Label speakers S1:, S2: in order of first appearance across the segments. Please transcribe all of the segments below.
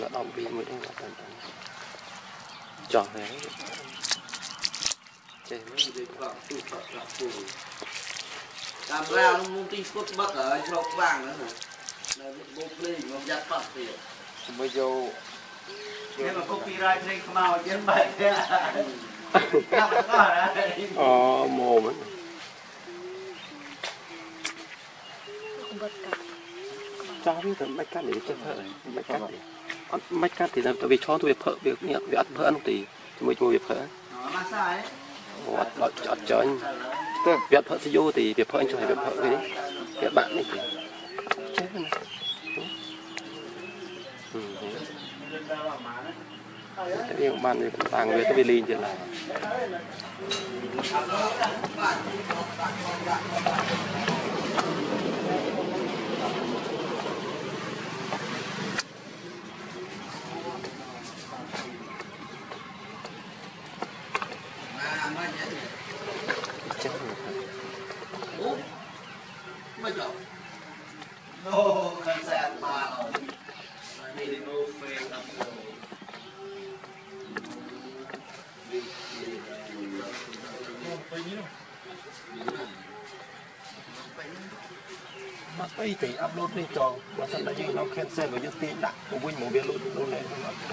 S1: đã đọc vì mới đang gặp trò về
S2: làm ra nó muốn tin phút bắt ở trong vàng nữa nè là bộ play nó giặt bắt tiền
S1: bây giờ
S2: nếu mà copyright thì không mau chén bậy
S1: mồm ấy cháu biết là mạch cắt để chơi phở mạch cắt thì là tại vì cho tôi việc phở việc nhẹ việc ăn phở ăn tí thì mới cho việc phở ở chơi việc phở sẽ vô thì việc phở anh cho việc phở cái đấy việc bạn này thì chết rồi này cái việc bạn thì tàng về cái về linh thì là bây thì upload lên trò và sau đó nó cancel với những tin đặt của Win một biến luôn lên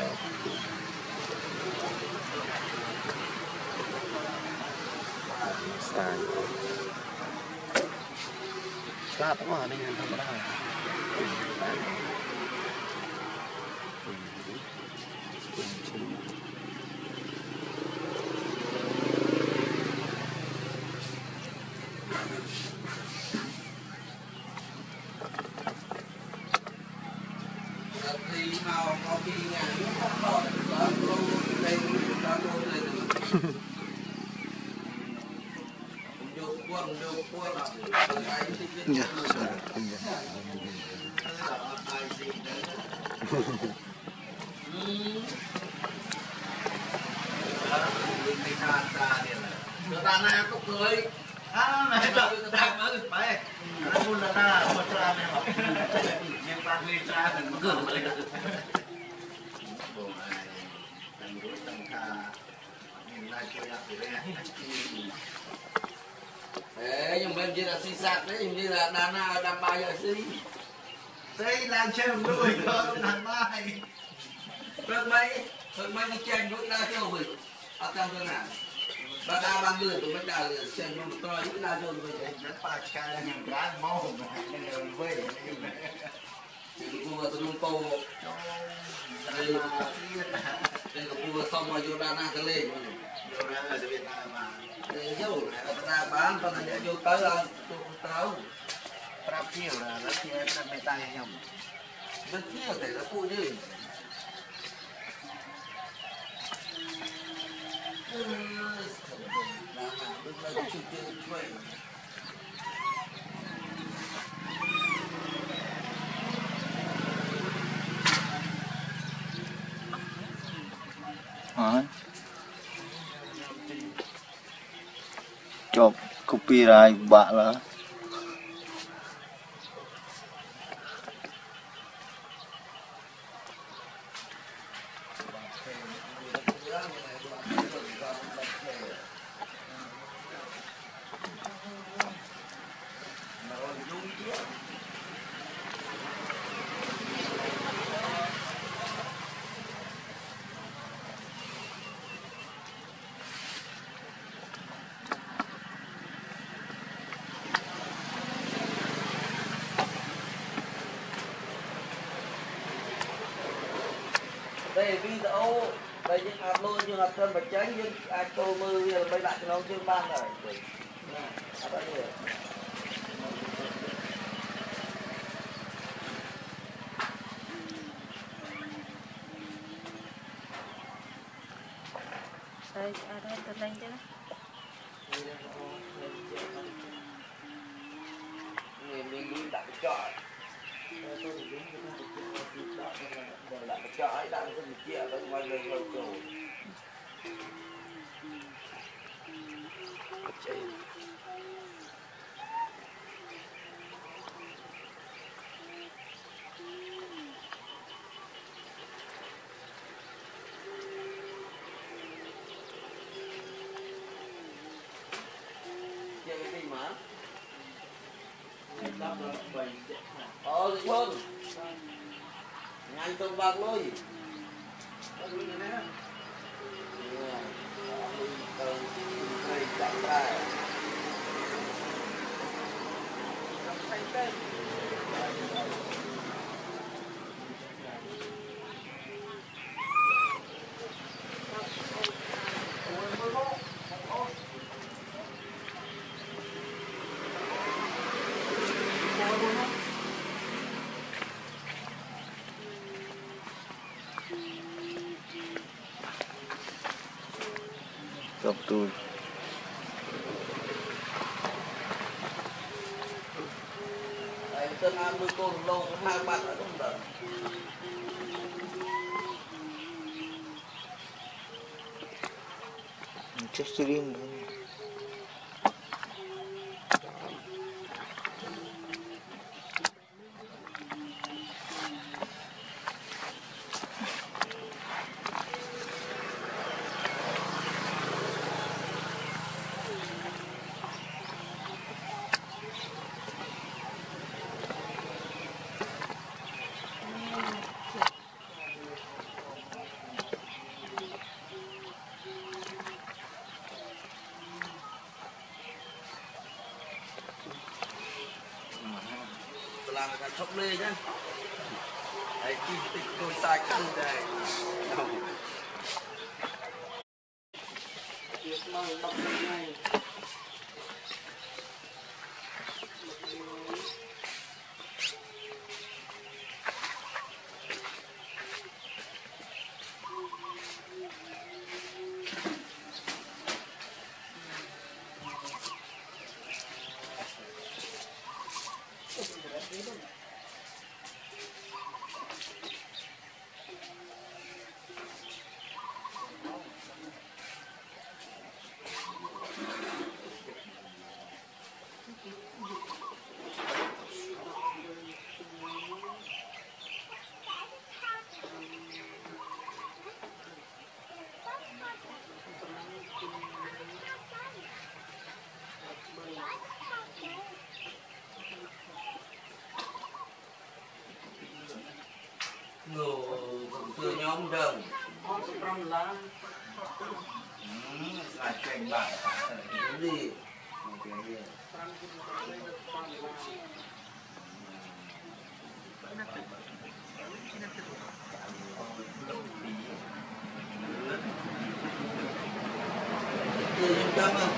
S1: style start mà đây không có đâu
S2: nhưng bên kia là xì sạt đấy, như là đàn bài là xì xây làm chơi một đôi cơ đàn bài rất mấy cái chanh cũng ra cho mình ở trong cái nào bà đa bằng lửa tụi mình đa lửa chanh một trò những đa cho mình rất ba cái là hàng cá máu nên với cô tụi mình cô đây là cô xong rồi vô đa cái lên vô ra ở Việt Nam mà vô ra bán con này vô tới rồi tới trap chiều là nó chia ra mấy tay nhầm rất nhiều thể nó phụ như
S3: chụp copyright bạn là
S2: đây video đây những upload nhưng mà thân bạch tránh nhưng ai câu mơ bây giờ bay lại cho nó chưa ban rồi
S4: đây đây từ lên chứ
S2: mình đặt chọi đặt chọi đặt cái gì kia ở ngoài đường lâu rồi Thì hơn nhanh trong bạc lôi
S3: Gặp tôi
S2: Tân An nuôi cô lâu có 2 bạn ở trong đời
S3: chết riêng
S2: làm cái chốc lê nhá đấy kim tịch tôi sai căng đây việc mong đọc này từ nhóm đồng là chuyện bạn cái gì từ nhóm đồng không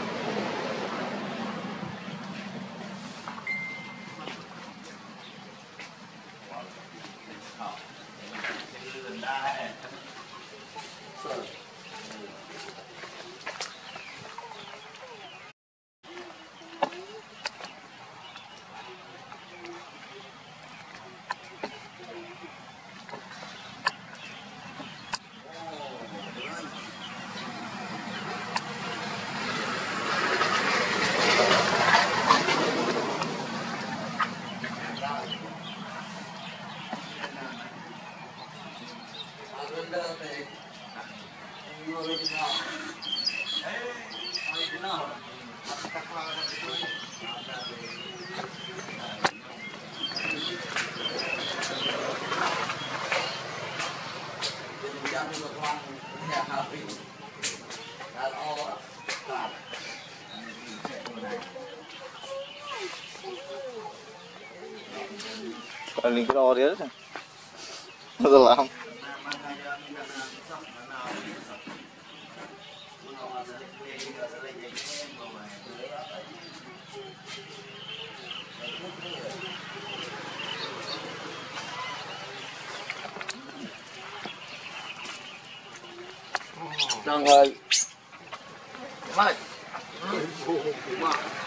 S3: Paling kena dia tu. Solam.
S2: Đang rồi. Mày.